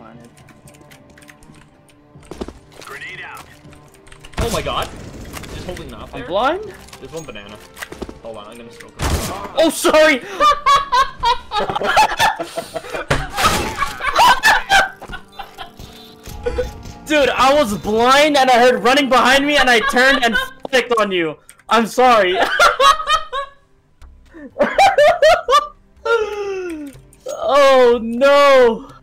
blinded. Grenade out. Oh my god. Just holding that. I'm blind? There's one banana. Hold on, I'm gonna smoke it. Oh, sorry! Dude, I was blind and I heard running behind me and I turned and flicked on you. I'm sorry. Oh no!